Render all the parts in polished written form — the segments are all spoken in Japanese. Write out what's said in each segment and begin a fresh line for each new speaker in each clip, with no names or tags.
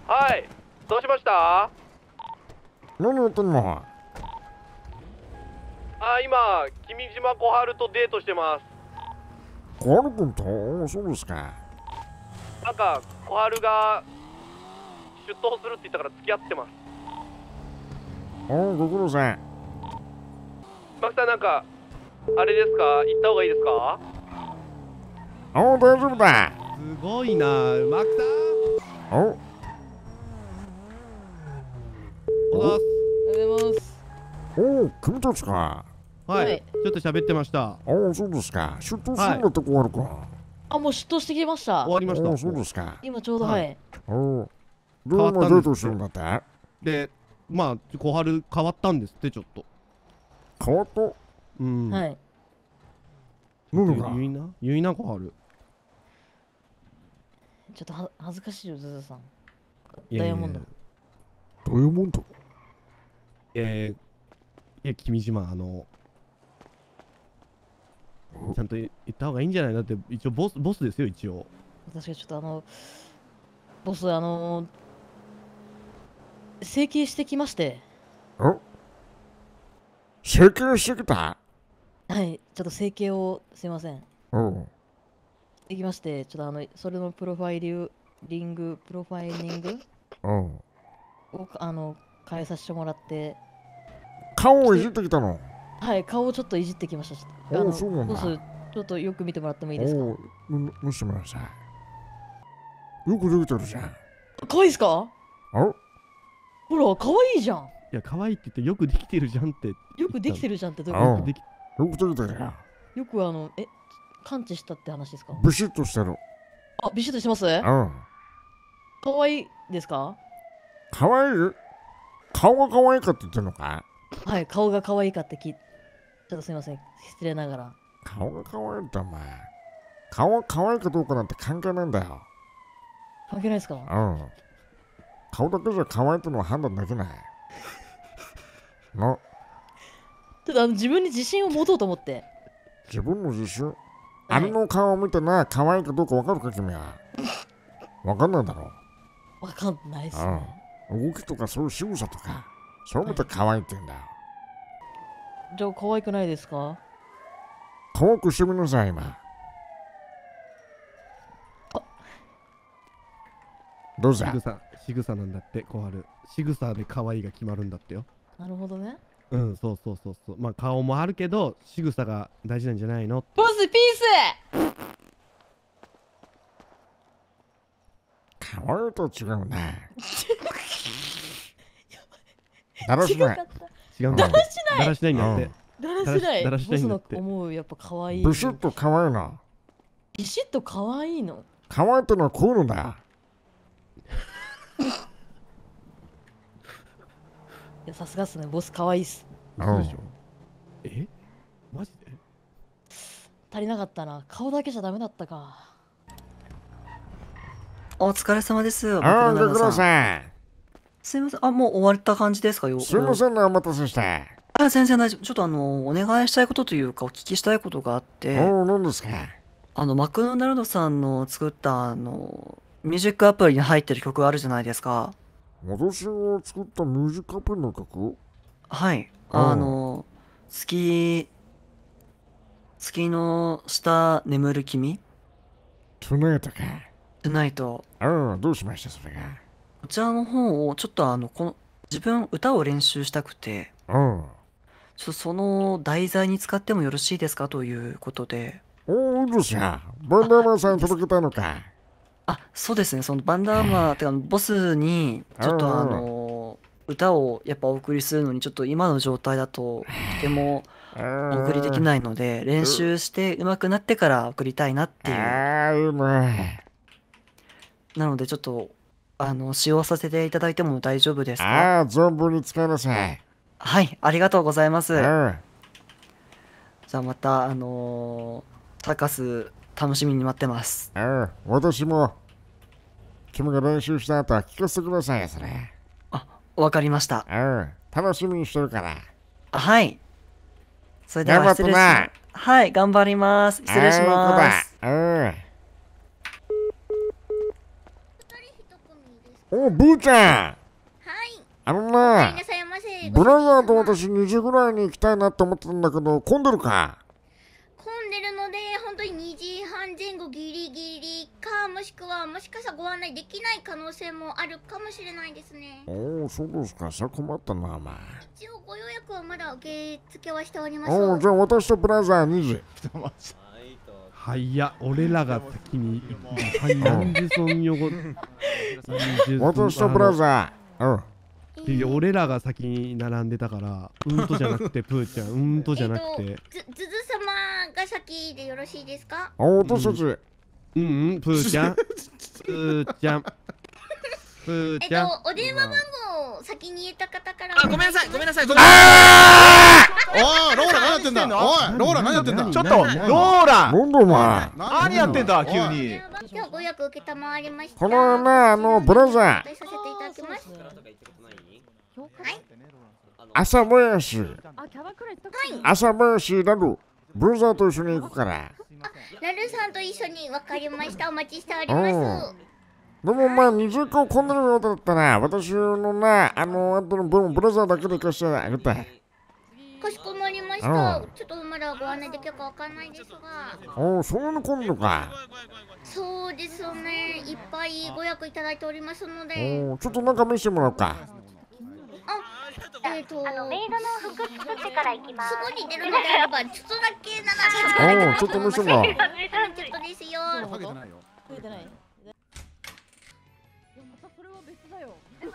はい、どうしました？
何やってんの？
今、君島小春とデートしてます。
小春君と？そうですか。
なんか、小春が出頭するって言ったから付き合ってます。
ご苦労さん。
マキさん、なんか、あれですか？行った方がいいですか？
大丈夫だ。
すごいな、マキさん。おはようございます。
君たちか。
はい、ちょっと喋ってました。
そうですか。出頭するんだって小春君。
もう出頭してきました。
終わりました。
そうですか。
今ちょうど、はい。
どうもデートするんだって。
で、まあ、小春変わったんですって、ちょっと。
変わった？
はい。
何が？
言いな、小春。
ちょっと恥ずかしいよ、ズズさん。
ダイヤモンド。
ダイヤモンド？
いや、君島、ちゃんと言った方がいいんじゃない？だって一応ボスですよ、一応。
私がちょっとボス、整形してきまして。
整形してきた？
はい、ちょっと整形を、すいません。できまして、ちょっとそれのプロファイリングを変えさせてもらって。
顔をいじってきたの？
はい、顔をちょっといじってきました。
そうなんだ。
ボス、ちょっとよく見てもらってもいいですか？
見せてもらうさ。よくできてるじゃん。
可愛いですか？ほら、可愛いじゃん。
いや、可愛いって言ってよくできてるじゃんって。
よくできてるじゃんってどういうこと？
よくできてるじゃん。
よく完治したって話ですか？
ビシッとしてる。
ビシッとしてます？可愛いですか？
可愛い？顔が可愛いかって言ってるのか？
はい、顔が可愛いかってちょっとすいません、失礼ながら。
顔が可愛いってお前。顔が可愛いかどうかなんて関係ないんだよ。
関係ないですか？
顔だけじゃ可愛いってのは判断できない。
ちょっと自分に自信を持とうと思って。
自分の自信？あれの顔を見てな、可愛いかどうか分かるか君は。分かんないだろ
う。分かんないっすね。
動きとかそういう仕草とか、そう見て可愛いって言うんだよ。
じゃあ可愛くないですか？
可愛くしてみなさい今。どうぞ。
仕草なんだって小春。仕草で可愛いが決まるんだってよ。
なるほどね。
そう。まあ顔もあるけど仕草が大事なんじゃないの？
ボスピース。
可愛いと違うね。だらしない。
違うんだって。だらしないんだって。
だらしない。ボスの思うやっぱ可愛い。
ビシッと可愛いな。
ビシッと可愛いの？
可愛いってのはこういうのだよ。
いや、さすがっすね、ボス可愛いっす。
マジで？
足りなかったな。顔だけじゃダメだったか。
お疲れ様です。
ご苦労さん。
すいません。もう終わった感じですかよ。
すいませんね、お待たせして。
全然大丈夫。ちょっとお願いしたいことというか、お聞きしたいことがあって。
何ですか？
マクドナルドさんの作ったミュージックアプリに入ってる曲あるじゃないですか。
私が作ったミュージックアプリの曲？
はい。月の下眠る君？
トゥナイトか。
トゥナイト。
どうしましたそれが？
こちらの方をちょっと自分歌を練習したくて、ちょっとその題材に使ってもよろしいですかということで。
いいですよ。バンダーマンさんに届けたいのか？
そうですね。そのバンダーマンってボスにちょっと歌をやっぱお送りするのにちょっと今の状態だととてもお送りできないので、練習して上手くなってから送りたいなっていう。なのでちょっと使用させていただいても大丈夫ですか？
存分に使いなさい。
はい、ありがとうございます。じゃあまたサーカス楽しみに待ってます。
私も君が練習した後は聞かせてくださいよそれ。
わかりました。
楽しみにしてるから。
はい。それでは失礼します。はい、頑張ります。失礼します。
お、ブーちゃん。
はい。
あの
お帰り
な、
なさいませ。
ブラザーと
ご主人様
私2時ぐらいに行きたいなって思ってたんだけど、混んでるか？
混んでるので、本当に2時半前後ギリギリか、もしくはもしかしたらご案内できない可能性もあるかもしれないですね。
おお、そうですか。それ困ったな、お前。
一応ご予約はまだ受付はしております。
おお、じゃあ私とブラザー2時。
はいや、俺らが先に行く。はい、なんでそんよご。
私とブラザー。
いや俺らが先に並んでたから、うんとじゃなくて、プーちゃん、うんとじゃなくて。
ズズ様が先でよろしいですか？
お、私たち。
プーちゃん。プーちゃん。プーちゃん。
お電話番号を先に言えた方から。
ごめんなさい、ごめんなさい。
おい、ローラ何やってんだ。おい、ローラ何やってんだ。
ちょっとローラ
なんだお前。
何やってんだ急に。
今日ご予約受けたまわりました。
このね、ブラザー。
させていただきます。はい。
朝林。
あ、キャバクラ行った
朝林ラル。ブラザーと一緒に行くから。
ラルさんと一緒に分かりました。お待ちしております。
でもまあ20個混んでるようだったら私のなあとのブラザーだけで行かせてあげたい。
かしこまりました。ちょっとまだご案内できるかわかんないですが。
おお、そんなに混んでるか。
そうですね。いっぱいご予約いただいておりますので。
おお、ちょっと中見せてもらおうか。
メイドの服作ってから行きます。すぐに出るのであればちょっとだけ
おお、ちょっと見せてもらおう。
ちょっとですよ。
増えてない。それは別だよ。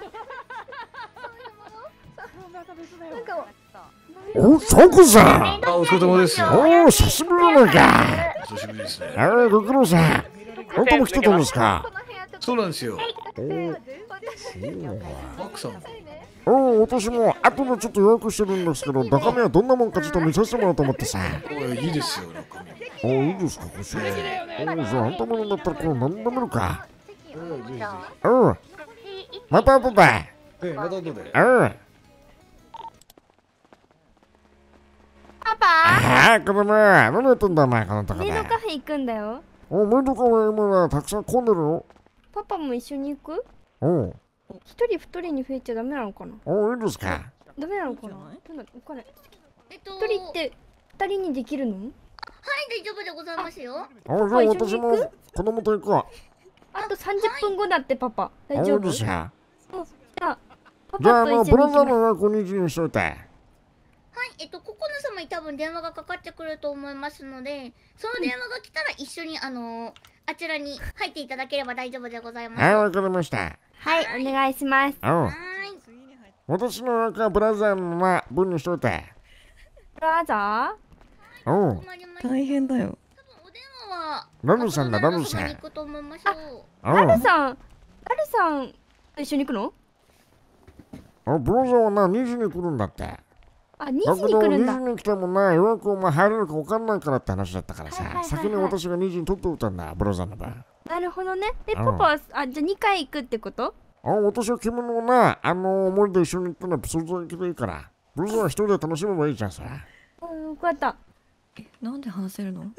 お、ソクさん。
あ、お疲れ様です。
おお、久しぶりじゃないか。
久しぶりですね。
ご苦労さん。本当も来てたんですか。
そうなんですよ。
お
マックさん。
お、私も後でちょっと予約してるんですけど、中身はどんなもんかちょっと見させてもらおうと思ってさ。
いいですよ、中身。
お、いいですか、こちら。お、じゃああんたものだったらこれ何でも見るか。また後だ。
また後で。
パパ
ああ、子供、何やってんだお前、このとこで。
メイドカフェ行くんだよ。
お、メイドカフェ今たくさん混んでるよ。
パパも一緒に行く？
お
一人二人に増えちゃダメなのかな？
お、いいですか。
ダメなのかな？お金。一人って二人にできるの？
はい、大丈夫でございますよ。
お、じゃあ私も子供と行くわ。
あと30分後だってパパ。大丈夫？
じゃ
あ、パ
じゃあ
パと一緒に行き
ブラザー
ます。
の予約2時にしといて。
はい、ココナ様に多分電話がかかってくると思いますので、その電話が来たら一緒にあちらに入っていただければ大丈夫でございます。
はい、わかりました。
はい、お願いします。
私の予約はブラザーの分にしといて。
ブラザ
ー？おう。
大変だよ。
ラルさんだ、ラルさん。
ラルさんと一緒に行くの？
ブラザーは2時に来るんだって。
あ、2時に来るんだ。
2時に来ても予約を入れるか分かんないからって話だったからさ、先に私が2時に取っておいたんだ、ブラザーの場。
なるほどね。で、パパは、じゃあ2回行くってこと？
私は君の森で一緒に行ったらそれぞれ行けばいいから、ブラザーは一人で楽しめばいいじゃん、それ。
分かった。
なんで話せるの？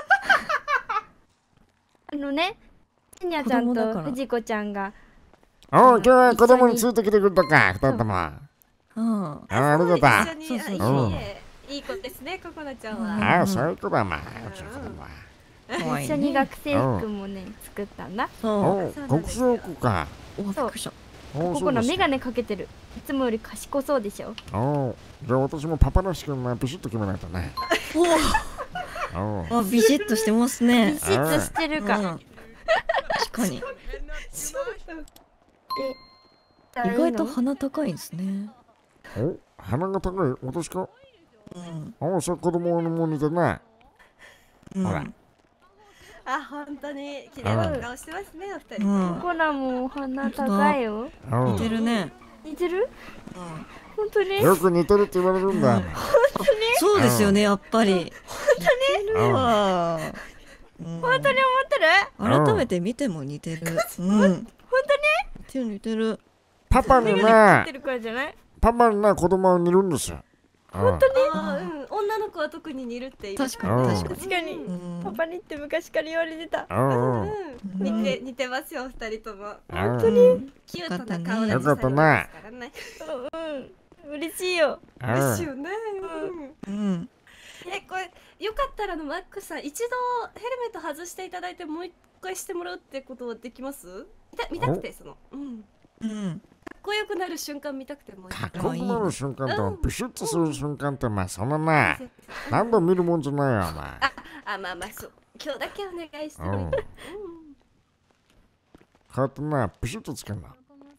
ちにゃちゃんと藤子ちゃんが。
今日は子供についてきてくれたか、2人とも。ありがとう。
いい子ですね、ココナちゃんは。
そういう子だな、
一緒に学生服もね、作ったんだ。
学生服か。
そう。ここのメガネかけてる。いつもより賢そうでしょ。
じゃあ私もパパらしくビシッと決めないとね。
ビシッとしてますね。
ビシッとしてるか。
確かに。意外と鼻高いんですね。
鼻が高い？私か？それ子供のも似てない。ほら。
あ、本当に綺麗な顔してますね、お二人。
コラも鼻高いよ。
似てるね。
似てる？本当に？
よく似てるって言われるんだ。
本当に？
そうですよね、やっぱり。
本当に？本当に思ってる？
改めて見ても似てる。本当に？似てる。
パパに子供は似るんですよ。
本当に？
女女の子は特に似るって言います
確かに
確かにパパにって昔から言われてた。
似てますよ二人とも。
本当に
キュートな顔立ち
よかったな。
嬉しいよ。
嬉しいよね。これよかったらマックさん一度ヘルメット外していただいてもう一回してもらうってことはできます？見たくてかっこよくなる瞬間見たくても
かっこよくなる瞬間とビシッとする瞬間ってそんなな何度見るもんじゃないよお前。
まあそう今日だけお願いして
こうやってなビシッとつけんな。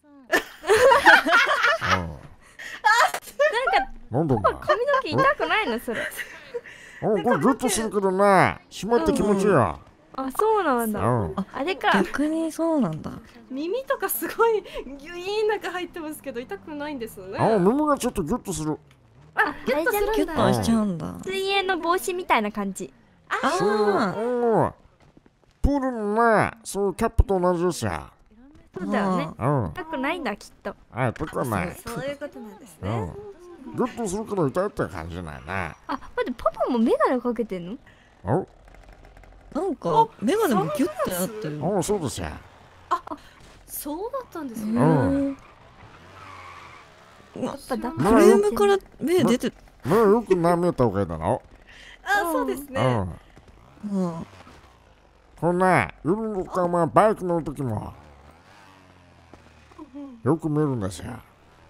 なんだお前
髪の毛痛くないのそれ。
これグッとするけどな締まって気持ちいいよ。
あ、そうなんだ。あれか。
逆にそうなんだ。
耳とかすごいギュイーン中入ってますけど痛くないんですよね。
耳がちょっとギュッとする。
ギュッとするんだ。
ギュッとしちゃうんだ。
水泳の帽子みたいな感じ。
そうプールのなそういうキャップと同じですよ。
そうだよね。痛くないんだきっと。
痛くはない。
そういうことなんですね。
ギュッとするけど痛いって感じないな。
待ってパパもメガネかけてんの？
なんかメガネもギュッてなってる。
そうですよ。
そうだったんですね。
やっぱだ
フレームから目出て
目よくなめた方がいいだろ。
そうですね。
こんな夜の時はバイク乗る時もよく見るんですよ。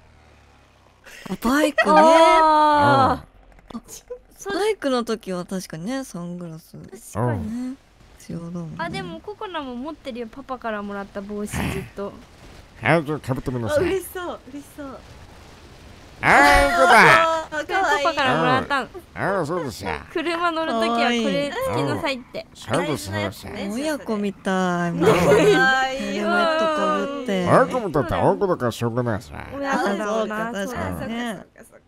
バイクね。バイクの時は確かにねサングラス。
確かにね。
必要だもん。
でもココナも持ってるよパパからもらった帽子ずっと。
じゃあかぶってみなさい。
嬉しそう嬉しそう。
いい子だ。
パパからもらったの。
そうですよ。
車乗るときはこれつけなさいって。
そうです
親子みたい。ヘルメットかぶって。
親子もだって親子だからしょうがないですね。
親子だろうな。
確かにね。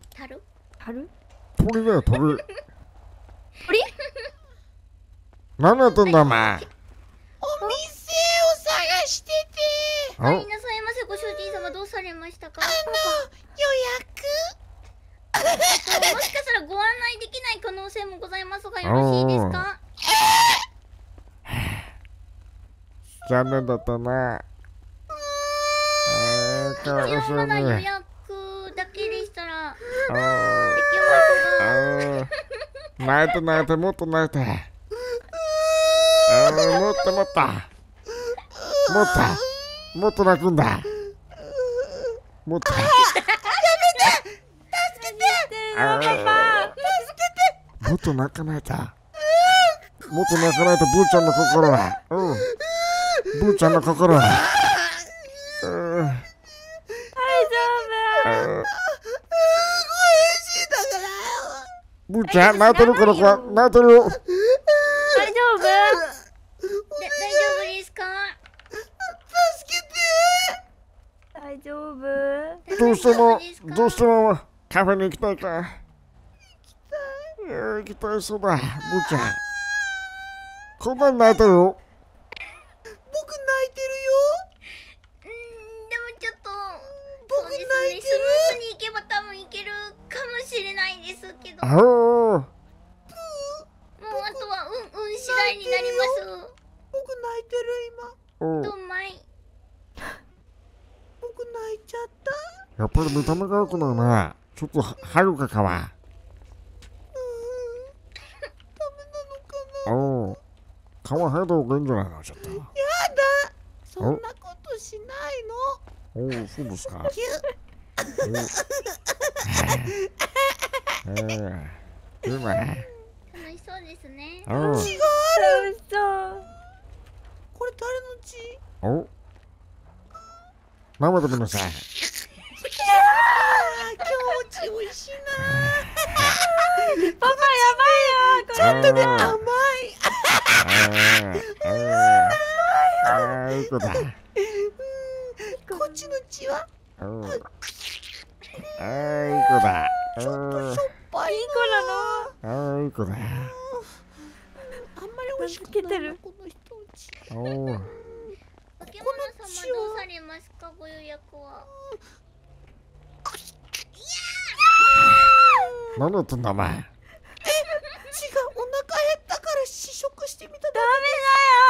鳥だよ鳥。
鳥？
何やってんだお前。
お店を探してて。
いらっしゃいませご主人様どうされましたか？
予
約。もしかしたらご案内できない可能性もございますがよろしいですか？
残念だったな。
一応まだ予約だけでしたらできますが。
泣いて泣いてもっと泣いて。もっともっともっと泣くんだ。もっと。もっと泣かないと。もっと泣かないとブーちゃんの心は。ブーちゃんの心は。
大丈夫。
ブーちゃん泣いてるこの子は泣いてる。
大丈夫？
大丈夫ですか？
大丈夫？
どうしてもカフェに行きたいか。行きたいそうだブーちゃん。こんなに泣いてるよ。
僕泣いてるよ。
でもちょっと僕泣いてる。スムーズに行けば多分行けるかもしれないですけど。もうあとは運次第になります。
僕泣いてる今。
どんまい。
僕泣いちゃった。
やっぱり見た目が良くないな。ちょっとはるかかは。
ダメなのかな。
皮剥いだ方がいいんじゃないのちょっと。
やだ。そんなことしないの。
そうですか。
キュッ。
いいね。
楽しそうですね。
違う。
楽しそう。
これ誰の血？
舐めてみなさい。
今日も血美味しいな。
パパやばいよ。
ちょっとね甘い。
いい子だ。
こっちの血は？
いい子だ。
ちょっとしょっぱい。
いい子なの。
いい子だ。
あんまり美味しくないなこの人の血。
化け物様どうされますかご予約は？
何やってんだお前。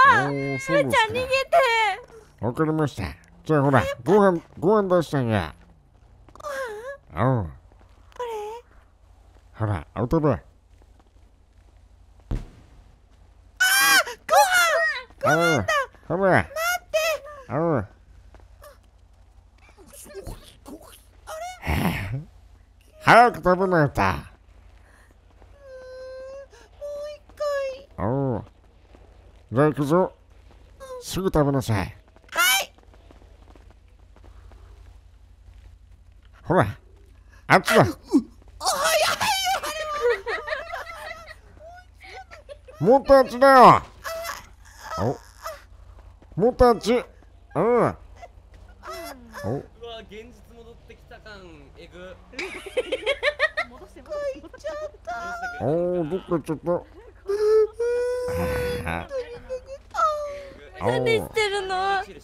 そうですか。
逃げて。
わかりました。じゃあほら、ご飯出したんや。うん。ほら、食べ。ご飯だ。ほら。待って。早く食べないと。じゃあ行くぞ。すぐ食べなさい。ほら、あっちだ。もっとあっちだよ。もっとあっち。
うわ、現実戻ってきた感えぐ。
戻して戻って。戻っちゃった。
どっか行っちゃった。
何してるの？
ありがと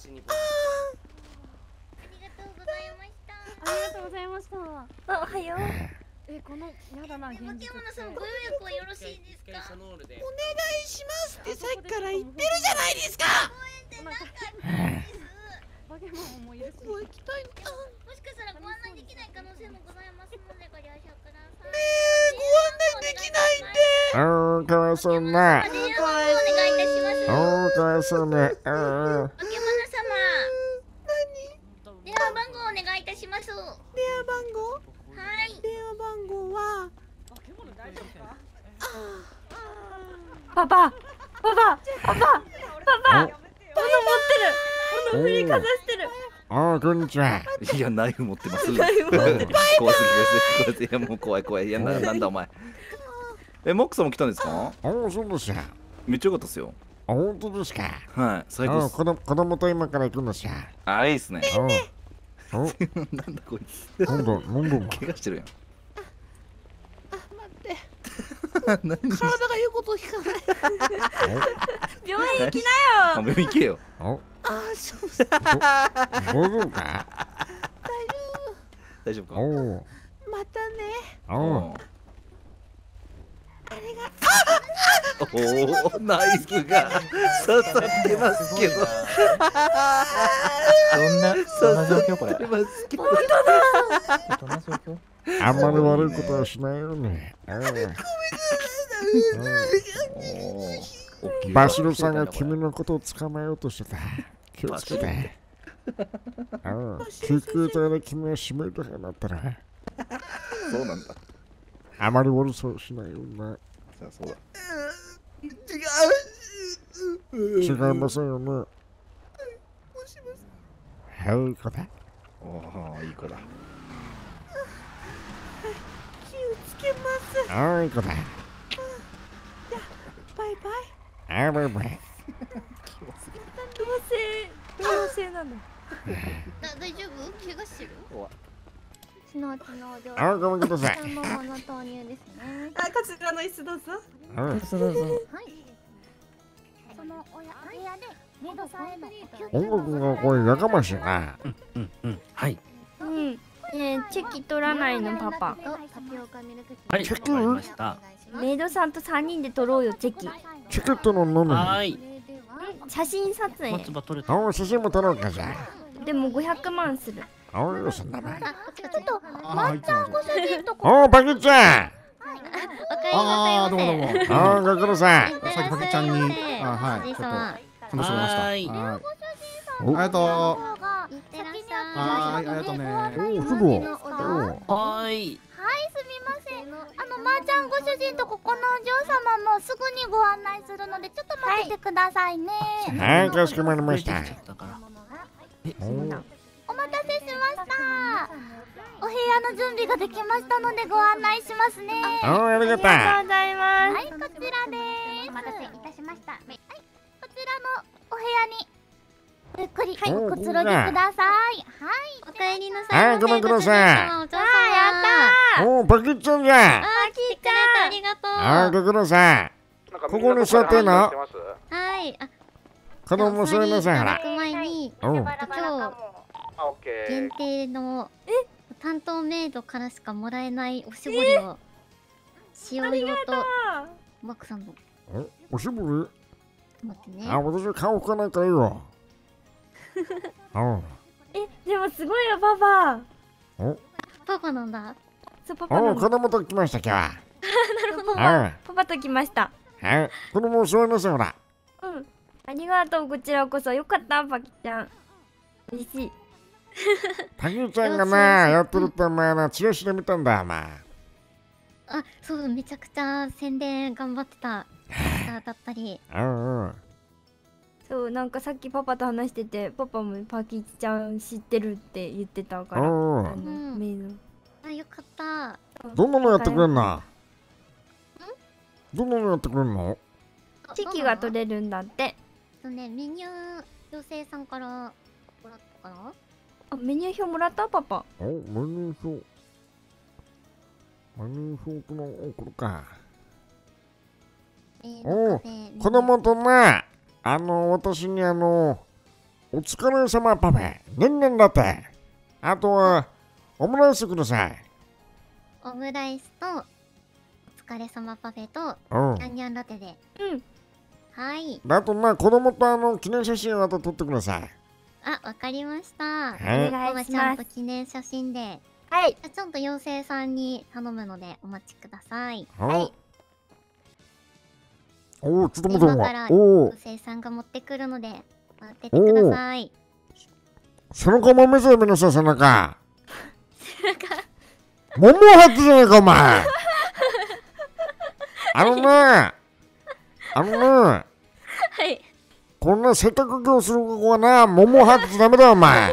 うございました。
ありがとうございました。あ、おはよう。このやだな、現実って。
化け物さんご予約はよろしいですか？
お願いしますってさっきから言ってるじゃないですか。化け物もいるし。行きたいな。
もしかしたらご案内できない可能性もございますのでご了承ください。
ご案内できないって。
かわいそうな。
電話番号お願いいたします。
かわいそうね。
化け物様。電話番号お願いいたします。
電話番号？
はい。
電話番号は。パパ、斧持ってる。斧振りかざしてる。
こんにちは。
いや、ナイフ持ってます。
ナイフ持ってる。
怖すぎです。いや、もう怖い。いや、なんだお前。モックさんも来たんですか？
そうですよ。
めっちゃ良かったですよ。
本当ですか？
はい、最高です。
子供と今から行くんですよ。
いいっすね。なんだこいつ。
なんだ
怪我してるやん。
体が言うことを聞かない。病院行きなよ。
病院行けよ。
そうさ。
大丈夫か？
大丈夫か？
またね。
ナイフが刺さってますけど。
どんな状況これ？
どんな状況？
あんまり悪いことはしないように。バシロさんが君のことを捕まえようとしてた。気をつけて。救急隊で君は指名手配になったら。
そうなんだ。
あまり悪さをしないような。
そうだ。
違いませんよね。はい、いい子だ。
いい子だ。
気をつけます。
いい子だ。
バイバ
バイバイ。
どうせなんだ。
大丈夫？怪我してる？
血の
ごめんください。
桃の投入ですね。
こちらの椅子どうぞ。
どうぞ。
はい。そのお部屋でメイドさんへの
音楽がこれやかましいな。
はい。
チェキ取らないのパパ。
はい、わかりました。
メイドさんと3人で撮ろうよチェキ。
チケットの飲む。
はい。
写真撮影。
写真も撮ろうかじゃ。
でも500万する。
そんなの。
ちょっとまっちゃんご主人とこ。
パキちゃん。
どうも。
ご苦労さん。
さっきパキちゃんに、はい、ちょっと話してもらいました。はい。ありがとう。ありがとうね。
はい、すみません。まーちゃんご主人とここのお嬢様もすぐにご案内するのでちょっと待っててくださいね。
はい、かしこまりました。
お待たせしました。お部屋の準備ができましたのでご案内しますね。
ありがとう。
ありがとうございます。はい、こちらです。お待たせいたしました。はい、こちらのお部屋にゆっくりおくつろぎください。はい、
お帰りなさい。
はい、ごめんください。
やった
ー。パキちゃんじゃん。
来てくれてありがとう。
ご苦労さん。ここに座ってんの？
はい。
子供も座りなさい。
行く前に今日限定の担当メイドからしかもらえないおしぼりを使用用とマックさんの
おしぼり？
と待ってね。
あ、私は顔拭かないからいいよ。
でもすごいよ、パパ。
パパなんだ。
そう、パパなんだ。
子供と来ました、今日は。
なるほど。パパと来ました。
はい、子供座りなさい、ほら。
うん。ありがとう、こちらこそ。よかった、パキちゃん。嬉しい。
パキちゃんがな、やってるってお前な、チラシで見たんだ、お前。
あ、そう、めちゃくちゃ宣伝頑張ってた。だったり。
そう、なんかさっきパパと話してて、パパもパキちゃん知ってるって言ってたから。メイド。
あ、よかった。
どんなのやってくれんの？どんなのやってくれんの？
チキが取れるんだって。
そうね、メニュー妖精さんからもらったかな。
あ、メニュー表もらったパパ。
メニュー表。メニュー表のこれか。子供とな、私にお疲れ様パフェ、ねんねんだって。あとは、オムライスください。
オムライスと、お疲れ様パフェと、ニャンニャンラテで。はい。
あとな、子供と記念写真をまた撮ってください。
あ、わかりました。
お願
いします。ちゃんと記念写真で。
はい。
ちゃんと妖精さんに頼むのでお待ちください。
はい。ちょっと待って
今から妖精さんが持ってくるので待っててください。
背中も見せてみなさい、背中。桃入ってじゃねえか、お前。
はい。
こんなせっかく今日する子はな、桃入ってちゃダメだよ、お前。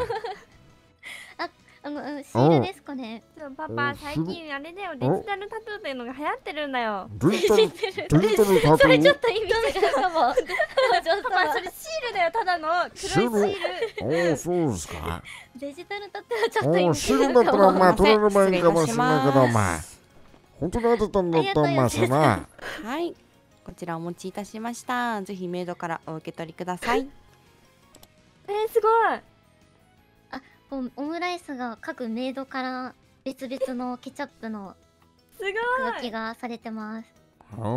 シールですかね。
そう、パパ、最近あれだよ、デジタルタトゥーっていうのが流行ってるんだよ。
デジタルタトゥー。
それちょっと意味違うかも。
パパ、それシールだよ、ただの黒いシール。
そうですか。
デジタルタトゥーはちょっと意味
シールだったらお前取れればいいかもしれないけど、お前。本当に当てたんだったら、お前さな。
はい。こちらお持ちいたしました。ぜひメイドからお受け取りください。
すごい。
オムライスが各メイドから別々のケチャップの
すごい
空気がされてます。
かわ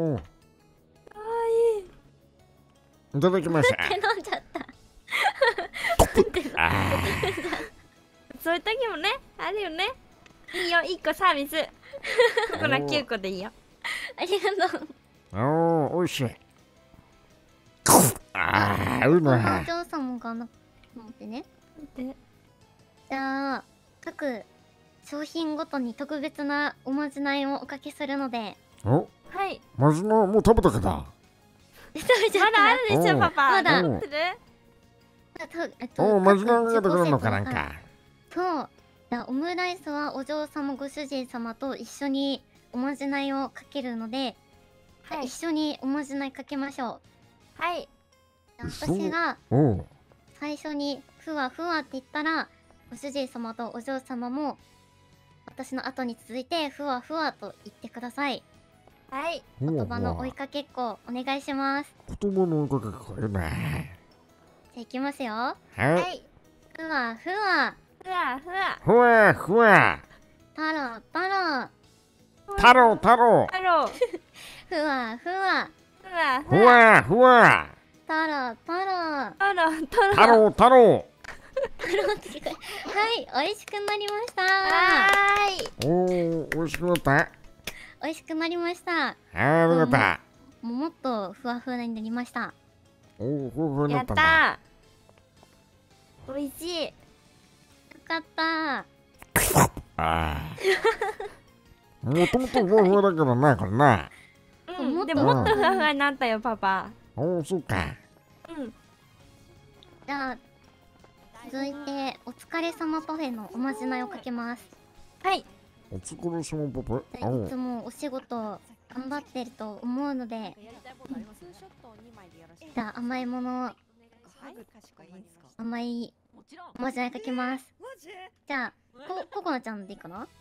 いい。いただきました。
飲んじゃった。
そういう時もね、あるよね。いいよ、1個サービス。ここら9個でいいよ。
ありがとう。
おいしい。いいな。
お嬢様が待ってね。じゃあ各商品ごとに特別なおまじないをおかけするので。
はい。まじないもう食べたけど。
まだあるでしょ、パパ。
まだ。
まじないが出てくるのかなんか。
そう。じゃあオムライスはお嬢様ご主人様と一緒におまじないをかけるので、一緒におまじないかけましょう。
はい。
私が最初にふわふわって言ったら、ご主人様とお嬢様も私の後に続いてふわふわと言ってください。
はい。
言葉の追いかけっこお願いします。
言葉の追いかけっこよね。
じゃあいきますよ。
はい。
ふわふわ。
ふわふわ。
ふわふわ。
たろたろ。
たろたろ。
たろ。
ふわふわ。
ふわ
ふわふわ。
たろたろ。
たろたろ。
たろたろ。
はい、美味しくなりました。
はい。
美味しくなった。
美味しくなりました。
ありがとう。
もっとふわふわになりました。
ふわふわにな
やっ
ったんだ。
た。美味しい。
よかった。
もともとふわふわだけどな、これな。
でももっとふわふわになったよ、パパ。
そうか。
じゃあ続いてお疲れ様パフェのおまじないをかけます。
はい。
お疲れ様パフ
ェ。いつもお仕事頑張ってると思うので、じゃあ甘いもの、甘いおまじないかけます。じゃあココナちゃんでいいかな。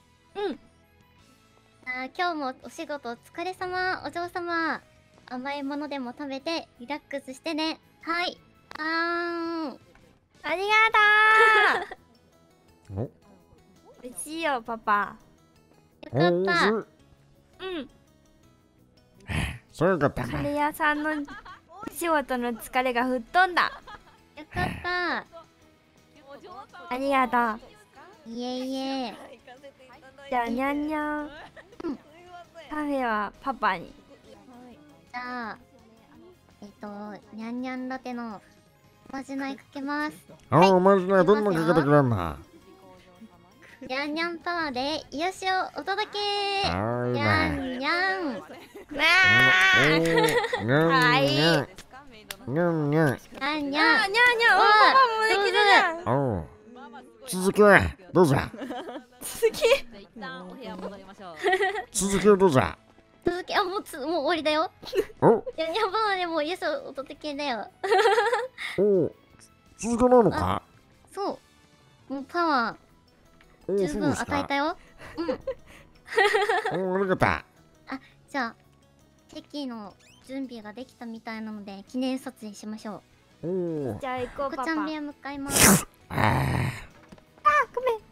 今日もお仕事お疲れ様、お嬢様。甘いものでも食べてリラックスしてね。はい。
ありがとう。美味しいよ、パパ。
よかった。
そうよかった。
カレー屋さんの
お仕事の疲れが吹っ飛んだ。
よかった。
ありがとう。
いえいえ。
じゃあにゃんにゃん。カフェはパパに。
じゃあにゃんにゃんラテのおまじないかけます。
おまじないどんなかけてくれんな。
にゃんにゃんパワーで癒しをお届け。に
あーいいね
ゃんにゃん。
にゃんにゃんにゃんにゃん
にゃんにゃん。
にゃんにゃん。パパもできるじゃん。
おう続きどうぞ。
続き。
一旦お部屋戻りましょう。
続きをどうぞ。
続きもう終わりだよ。
お
にゃんにゃんパワーでもう癒しをお届けだよ。
お続きなのか。
そう。もうパワー十分与えたよ。
おありがとう。
あ、じゃあ席の準備ができたみたいなので記念撮影しましょ
う。お
じゃあ行こうパパ。
こちゃん部屋向かいます。
ごめん。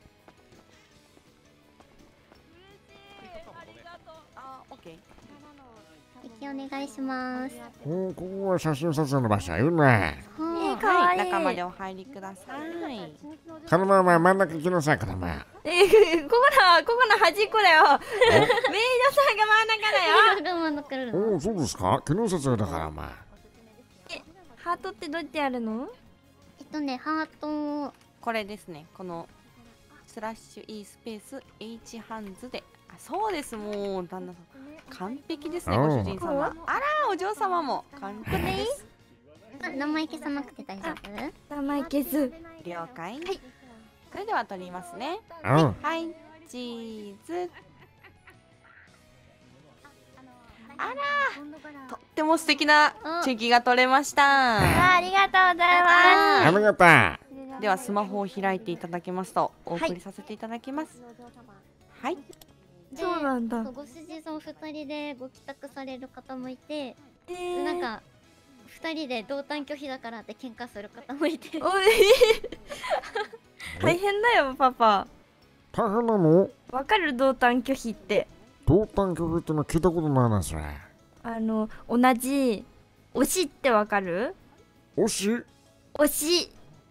席お願いします。
ここは写真撮影の場所いいね。
はい、中までお入りください。
カルマお前真ん中行きなさいカルマ。
ここの端っこだよ。メイドさんが真ん中だよ。
おそうですか。記念撮影だからお前。
ハートってどうやってやるの？
ハート
これですね。このスラッシュ E スペース H ハンズで。あ、そうです。もう旦那さん完璧ですね。ご主人様。あらお嬢様も完璧です。
名前消さなくて大丈夫？
名前消す。
了解。それでは撮りますね。
はい 、
チーズ。あらとっても素敵なチェキが撮れました。
ありがとうございます。
ありがと
う。ではスマホを開いていただけますとお送りさせていただきます。はい。
そうなんだ。
ご主人さん2人でご帰宅される方もいて、なんか2人で同担拒否だからって喧嘩する方もいて。
大変だよパパ。
大変なの？
わかる？同担拒否って。
同担拒否っての聞いたことないなそれ。
同じ推しってわかる？
推し？
推し。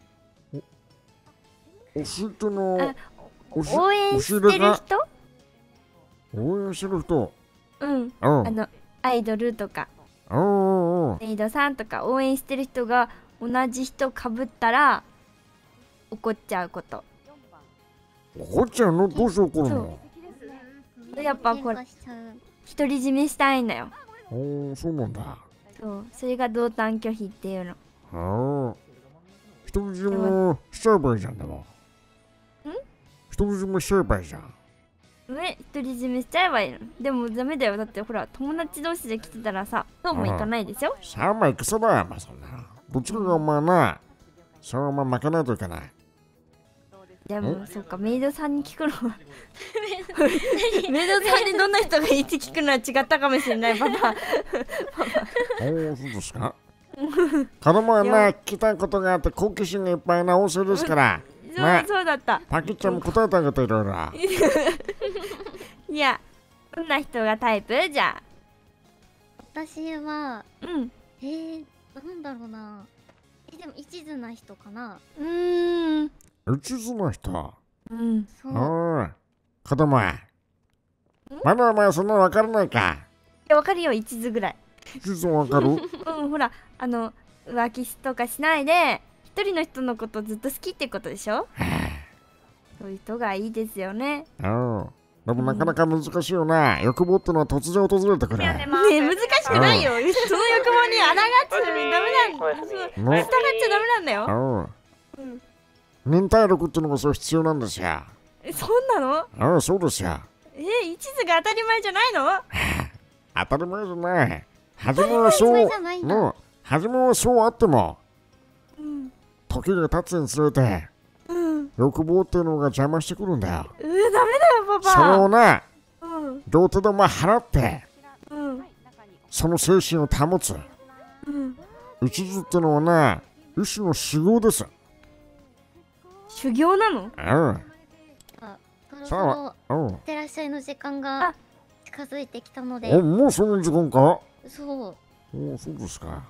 推しっての
応援してる人？
応援してる人。
うん。アイドルとかメイドさんとか応援してる人が同じ人かぶったら怒っちゃうこと。
怒っちゃうの？どうして怒るの？
やっぱこれ独り占めしたいんだよ。
そうなんだ。
そうそれが同担拒否っていうの。
独り占めしちゃえばいいじゃん。でも独り占めしちゃえばいいじゃん。
独り占めしちゃえばいいの。でもダメだよ。だってほら友達同士で来てたらさそうもいかないでしょ。
さあまあいくさだよ。まあそんなどっちかがお前なそのまま負けないといけない。
でもそっかメイドさんに聞くのはメイドさんにどんな人がいいって聞くのは違ったかもしれないパパ。
そうですか。子供はな聞きたいことがあって好奇心がいっぱいな旺盛ですから。
そうだった。
パキッちゃんも答えてあげていろいろ。
いやどんな人がタイプ？じゃあ
私はなんだろうな。でも一途な人かな。
一途な人。
そう。
子供はまだお前そんなの分からないか。
いや分かるよ。一途ぐらい。
一途分かる？
ほら浮気とかしないで一人の人のことずっと好きってことでしょ。そういう人がいいですよね。
でもなかなか難しいよな。欲望ってのは突然訪れてくる。
ね難しくないよ。その欲望に抗っちゃダメなんだ。従っちゃダメなんだよ。
忍耐力ってのがそう必要なんですよ。
そうな
の？そうですよ。
一途が当たり前じゃないの？
当たり前じゃない。初めはそうあっても時が経つにつれて欲望っていうのが邪魔してくるんだよ。
ダメだよパパ。
それをな両手でお前払ってその精神を保つ。一途ってのはな一種の修行です。
修行なの？
そろそろいってらっしゃいの時間が近づいてきたので。
もうその時間か？
そう。
そうですか。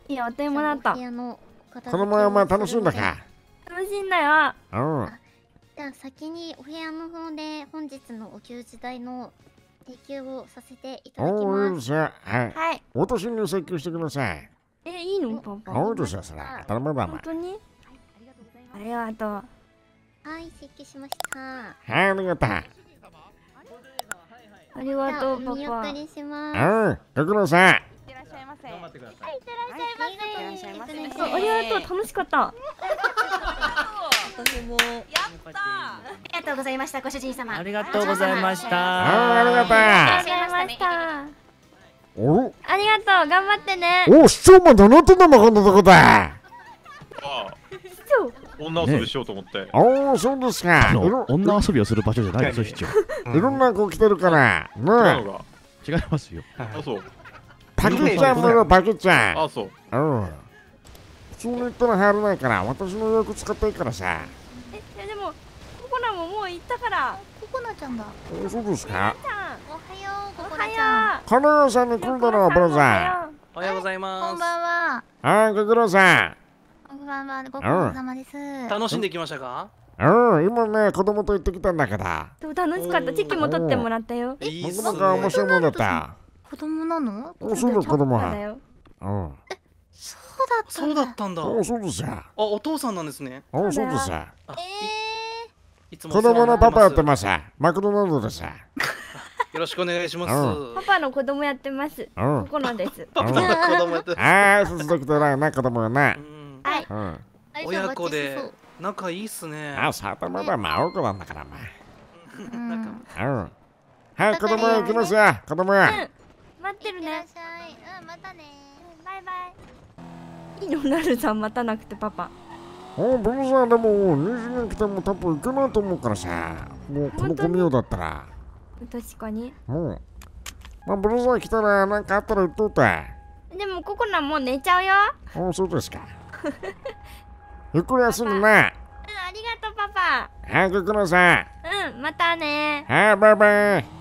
いいよ、お手もらった。
部屋の
子供はお前楽しいんだか。
楽しいんだよ。
うん。
じゃあ先にお部屋の方で本日のお給仕代の提供をさせていただき
お
ます。
いですよ。はい。
はい。
私に請求してください。
いいのパパ。
おいですよ、それ。当たり前だ、お前。
本当に？ありがとう。
はい、請求しました。
はい、ありがとう。
ありがとう、パ
お見送
パ。
りします。
うん、ご苦労さん。
いってらっしゃいませ。頑張ってください。
いってらっしゃいませ。
ありがとう、楽しかった。
私も。
ありがとうございました、ご主人様。
ありがとうございました。
ありがとう。
ありがとうございました。
お
ありがとう、頑張ってね。
お、市長もどなたでもこんなとこだ。
女遊びしようと思って。
おお、そうですか。
女遊びをする場所じゃないですよ、市長。
いろんな子来てるから。ね
違いますよ。
あ、そう。
パキちゃんもいる、パキちゃん。
あ、そう。
うん。普通に言ったら入らないから、私の予約使っていいからさ。
いやでも、ココナももう行ったから。
ココナちゃんだ。
そうですか。
おはよう、ココナち
お
ゃん。
カレー屋さんに来るだろう、ブラザ
おはようございます。
こんばんは。
ー。はい、ご苦労さん。
こんばんは、ご苦労様です。
楽しんできましたか？
うん、今ね、子供と行ってきたんだけど。
でも楽しかった。チェキも取ってもらったよ。
僕なんか面白いもんだった。
子供なの？
そうだ、子供は。
だよ。
うん。
そうだったんだ。
そうですよ。
あ、お父さんなんですね。
そうですよ。
いつも
子供のパパやってます。マクドナルドです。
よろしくお願いします。
パパの子供やってます。ココナです。
パパの子供やってます。
ああ、そうすると偉いな、子供がな。
はい。
親子で仲いいっすね。
あ、さてまだ真子なんだから、まあ。はい、子供行きますよ、子供や。
待ってるね。
またね。
バイバイ。いいの、なるさん待たなくてパパ。
おブルーさんでも2時に来ても多分行けないと思うからさ。もうこの子見ようだったら。
確かに。
まあ、ブルーさん来たら何かあったら言っといて。
でもココナもう寝ちゃうよ。
そうですか。ゆっくり休んでな。
ありがとうパパ。
はい、ご苦労さん。
またね。
はい、バイバイ。